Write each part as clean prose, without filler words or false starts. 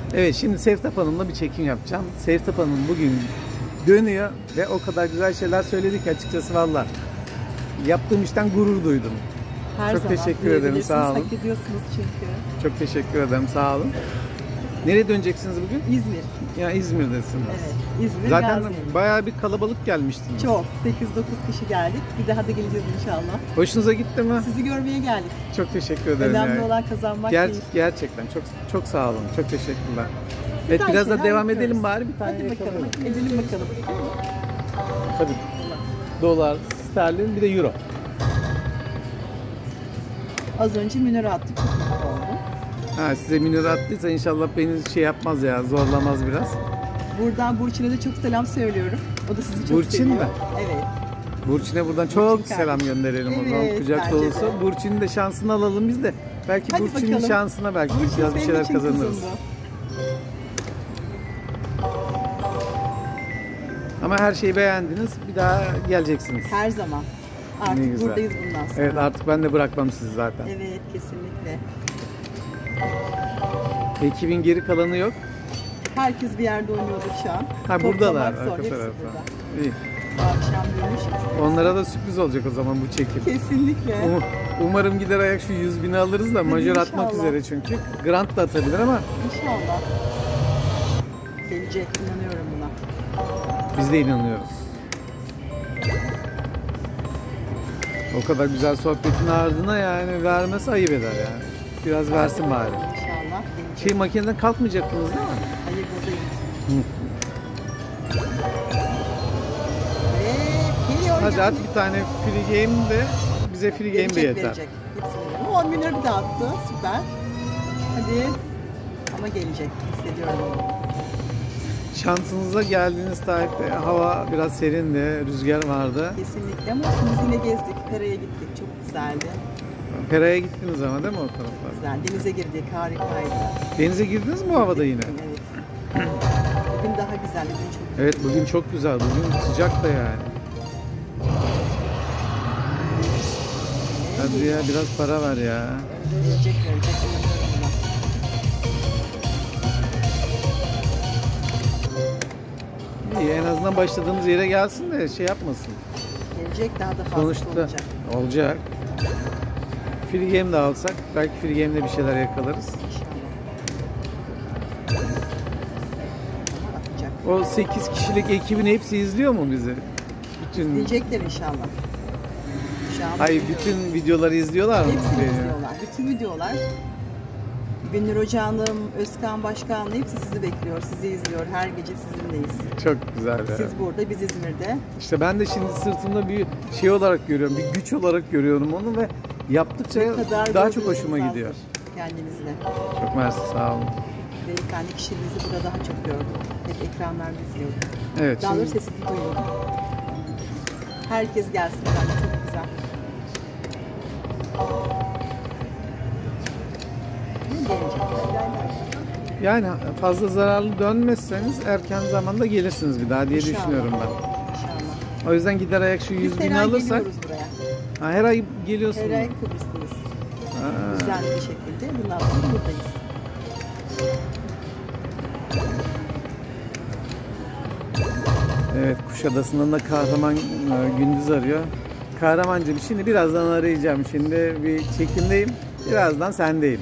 Evet, şimdi Sevtap Hanım'la bir çekim yapacağım. Sevtap Hanım bugün dönüyor ve o kadar güzel şeyler söyledik açıkçası valla. Yaptığım işten gurur duydum. Her çok zaman teşekkür ederim, sağ olun. Hak ediyorsunuz çünkü. Çok teşekkür ederim, sağ olun. Nereye döneceksiniz bugün? İzmir. Ya İzmir'desiniz. Evet, İzmir. Zaten Gaziantep. bayağı bir kalabalık gelmiştiniz. Çok. 8-9 kişi geldik. Bir daha da geleceğiz inşallah. Hoşunuza gitti mi? Sizi görmeye geldik. Çok teşekkür ederim. Önemli olan kazanmak değil. Gerçekten çok sağ olun. Çok teşekkürler. Evet, Güzel biraz da şeyler devam yapıyoruz. edelim bari, bir tane Hadi bakalım. yakalım. Edelim bakalım. Tabii. Dolar, sterlin, bir de euro. Az önce minöre attık. Çok mutlu oldum. Ha, size minör attıysa inşallah beni şey yapmaz ya, zorlamaz biraz. Buradan Burçin'e de çok selam söylüyorum. O da sizi çok Burçin seviyor. mi? Evet. Burçin'e buradan çok Burçin selam kardeşim. gönderelim o zaman, Evet, kucak bence dolusu. de. Burçin'in de şansını alalım biz de. Belki Hadi Burçin'in bakalım. şansına belki Burçin biraz bir senin şeyler için kazanırız. kızımdı. Ama her şeyi beğendiniz, bir daha geleceksiniz. Her zaman. Ne Artık güzel. buradayız bundan sonra. Evet, artık ben de bırakmam sizi zaten. Evet, kesinlikle. Ekibin geri kalanı yok. Herkes bir yerde oynuyordur şu an. Ha, buradalar Toplamak zor, arka hepsi tarafta. burada. İyi. Bu akşam görüşürüz. Onlara da sürpriz olacak o zaman bu çekim. Kesinlikle. Umarım gider ayak şu 100.000'i alırız da, Hadi majör atmak inşallah. üzere çünkü. Grant da atabilir ama İnşallah. Gelecek, inanıyorum buna. biz de inanıyoruz. O kadar güzel sohbetin ardına yani vermesi ayıp eder yani. Biraz versin bari. İnşallah gelecek. Makineden kalkmayacaktınız değil mi? Hayır, buradayım. Hı. Ve geliyor. Hadi at bir tane free game de bize free game de yeter. Verecek. Hepsini. 10 bin lira bir daha attı. Süper. Hadi. Ama gelecek. Hissediyorum onu. Şansınıza geldiğiniz tarihte hava biraz serindi, rüzgar vardı. Kesinlikle ama biz yine gezdik. Pera'ya gittik. Çok güzeldi. Pera'ya gittiniz ama değil mi o taraflar? Güzel. Denize girdik. Harikaydı. Denize girdiniz mi bu havada yine? Evet. Bugün daha güzel. Bugün çok Evet, bugün çok güzel. Bugün sıcak da yani. Hadi ya, biraz para ver ya. verecek. İnanıyorum buna. İyi, en azından başladığımız yere gelsin de şey yapmasın. Gelecek, daha da fazla Sonuçta olacak. olacak. Free game de alsak belki free game'de bir şeyler yakalarız. İnşallah. Ama atacak. O 8 kişilik ekibin hepsi izliyor mu bizi? Bütün Diyecekler inşallah. Şu an Hayır, bilmiyorum. bütün videoları izliyorlar mı? Hepsini izliyorlar. Bütün videolar. Binur Hoca'nım, Özkan Başkan'la hepsi sizi bekliyor, sizi izliyor. Her gece sizinleyiz. Çok güzel ya. Siz burada, biz İzmir'de. İşte ben de şimdi sırtımda bir şey olarak görüyorum, bir güç olarak görüyorum onu ve yaptıkça Ne kadar daha çok gördüğünüz hoşuma azdır gidiyor. Kendinizle. Çok mersi, sağ olun. Ve kendi kişiliğinizi burada daha çok gördüm. Hep ekranlarda izliyordum. Evet, Daha şimdi doğrusu sesini duyuyordum. Herkes gelsin bence, çok güzel. Ne gelecek? yani fazla zararlı dönmezseniz erken zamanda gelirsiniz bir daha diye İnşallah. düşünüyorum ben. İnşallah. O yüzden gider ayak şu Biz 100.000'i her ay alırsak, geliyoruz buraya. her ay geliyorsunuz. Her ay Kıbrıs'tayız. Ha. Güzel bir şekilde bundan sonra buradayız. Evet, Kuşadası'ndan da Kahraman Gündüz arıyor. Kahramancığım, şimdi birazdan arayacağım. Şimdi bir çekimdeyim. Birazdan sendeyim.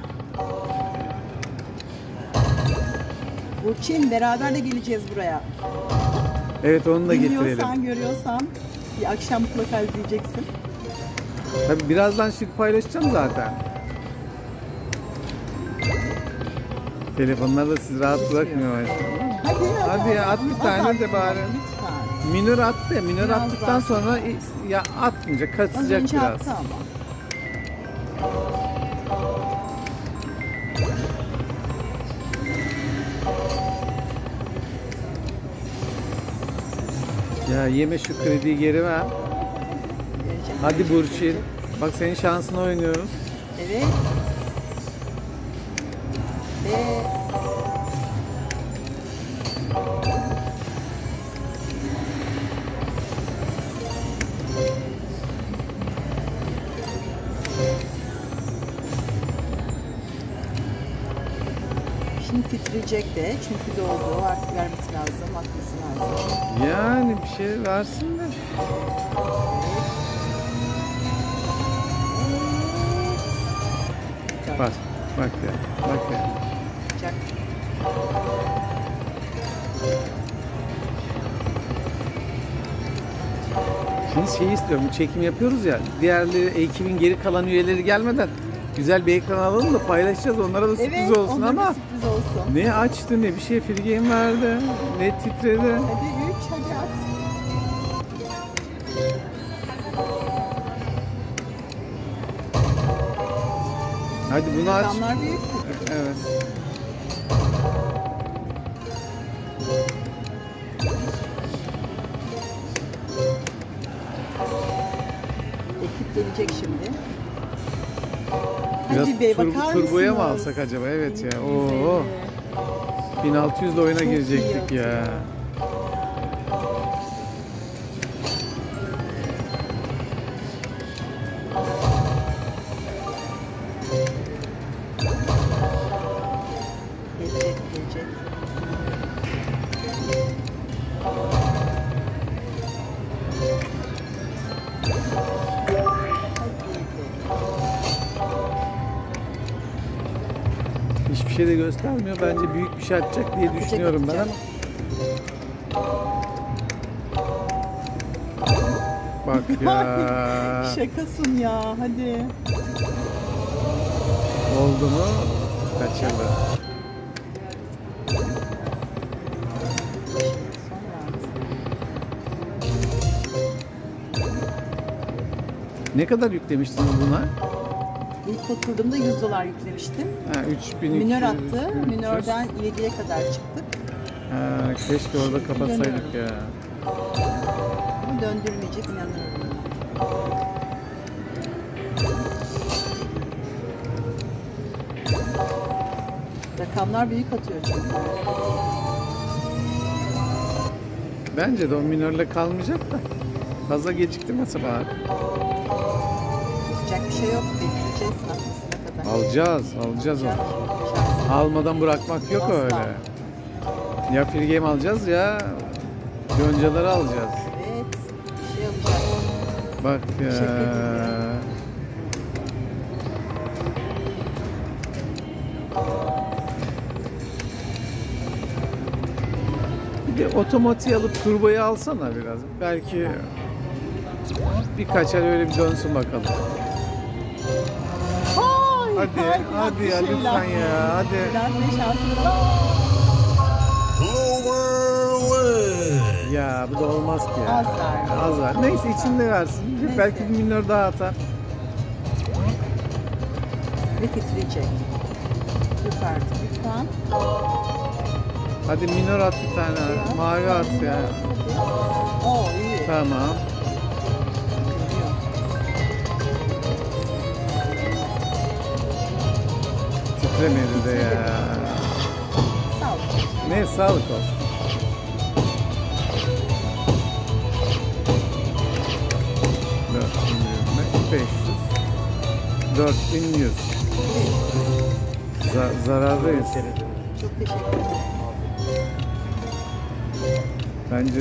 Burçin, beraber de geleceğiz buraya. Evet, onu da getirelim. Dinliyorsan, görüyorsan bir akşam mutlaka izleyeceksin. Tabii birazdan şık paylaşacağım zaten. Telefonlar da sizi rahat bırakmıyor maşallah. Hadi ya, at bir tane de bari. Lütfen. Minör at de, minör Biraz attıktan daha. sonra ya atmayacak, Az kaçacak önce biraz. attı ama. Ya yeme şu krediyi geri ver. Verecek. Hadi Burçin. Bak, senin şansına oynuyoruz. Evet. Ve Şimdi titreyecek de çünkü doğdu. Artık vermesi lazım, atması lazım. Yani bir şey versin de. Evet. Bak, bak ya, bak ya. Çak. Şimdi şey istiyorum, çekim yapıyoruz ya. Diğerleri, ekibin geri kalan üyeleri gelmeden güzel bir ekran alalım da paylaşacağız. Onlara da sürpriz Evet, olsun onlara ama da sürpriz olsun. ne açtı ne bir şey free game verdi. Ne titredi. Hadi 3, hadi at. Hadi bunu aç. Rakamlar büyük. Evet. Ekip gelecek şimdi. Biraz Hadi be, bakar turboya mı mısınız? alsak acaba? Evet ya. 1150. Oo. 1600 de oyuna Çok iyi girecektik atıyor. ya. Gelecek, gelecek. Hiçbir şey de göstermiyor. Bence büyük bir şey atacak diye düşünüyorum ben ama. Bak ya. Şakasın ya, hadi. Oldu mu? Kaçırdı. Ne kadar yüklemiştiniz buna? İlk oturduğumda 100 dolar yüklemiştim. Ha, 3200. Minör attı. 3300. Minörden 7'ye kadar çıktık. Ha, keşke orada kapatsaydık ya. Ama döndürmeyecek, inanıyorum. Rakamlar büyük atıyor çünkü. Bence de o minörle kalmayacak da. Fazla geciktirmese bari. Yapacak bir şey yok. Bekleyeceğiz atmasına kadar. Alacağız onu. Şans. Almadan bırakmak yok Asla. öyle. Ya free game alacağız ya yoncaları alacağız. Evet. Bir şey alacağız. Bak ya. Teşekkür ederim. Bir de otomatiği alıp turboyu alsana biraz. Belki birkaç ay öyle bir dönsün bakalım. Ay, Hadi ya lütfen ya hadi. Bülent Bey şansını Ya bu da olmaz ki ya. Az ver. Az ver. Neyse içinde versin. Neyse. Belki bir minör daha atar. ve titreyecek. Yukarıda lütfen. Hadi minör at bir tane. Mavi at ya. Oo iyi. Tamam. Titremedi de ya. Sağ ol. Ne sağlık olsun. $4100. Zarardayız. Çok teşekkür ederim. Bence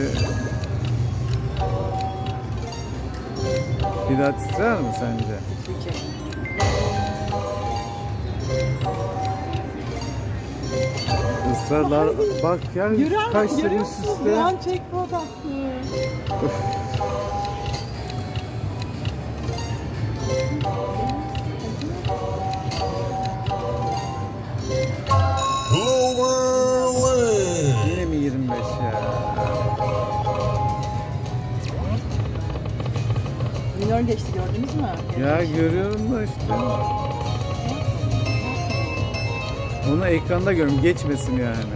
bir daha titrer mi sence? Titreyecek. Israrlar bak ya kaç sene Görüyor üst musunuz? üste. Duran jackpot attı. Yine mi 25 ya? Minör geçti gördünüz mü? Ya görüyorum da işte. Onu ekranda görüyorum. Geçmesin yani.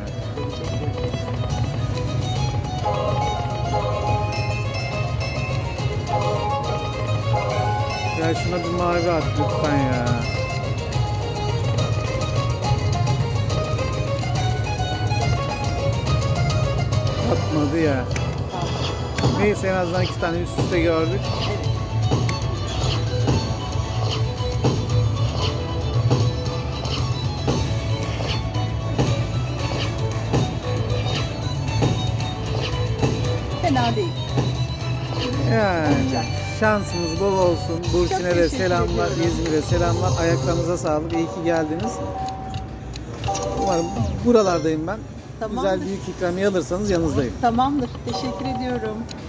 Ya şuna bir mavi at lütfen ya. Atmadı ya. Neyse en azından 2 tane üst üste gördük. Evet. fena değil. Yani Olacak. şansınız bol olsun. Burçin'e de teşekkür selamlar, ediyorum. İzmir'e selamlar. Ayaklarınıza sağlık. İyi ki geldiniz. Umarım buralardayım ben. Tamamdır. Güzel büyük ikramiye alırsanız yanınızdayım. Tamamdır. Teşekkür ediyorum.